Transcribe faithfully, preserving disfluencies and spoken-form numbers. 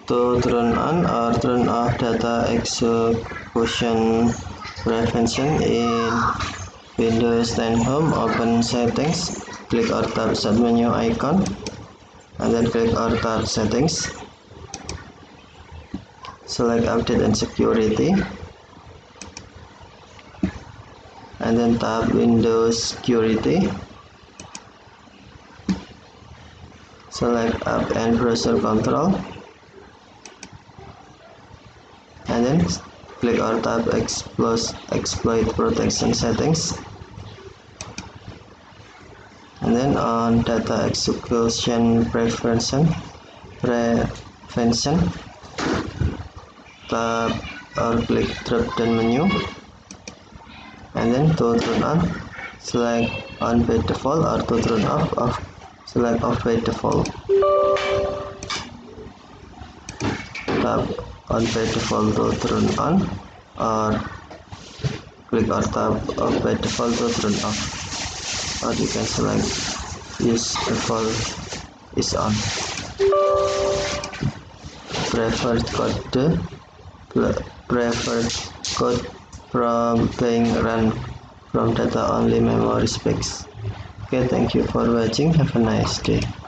to turn on or turn off data execution prevention in Windows ten Home, open Settings, click or tap Start menu icon, and then click or tap Settings, select Update and Security, and then tap Windows Security, select App and Browser Control, and then click or tap Exploit, exploit Protection Settings, and then on Data Execution Prevention, Prevention, tap or click drop down menu, and then to turn on, select on by default, or to turn off, off select off by default. Tap on by default to turn on, or click or tap off by default to turn off, or you can select use default is on. Preferred code preferred code from being run from data only memory space. Okay, thank you for watching. Have a nice day.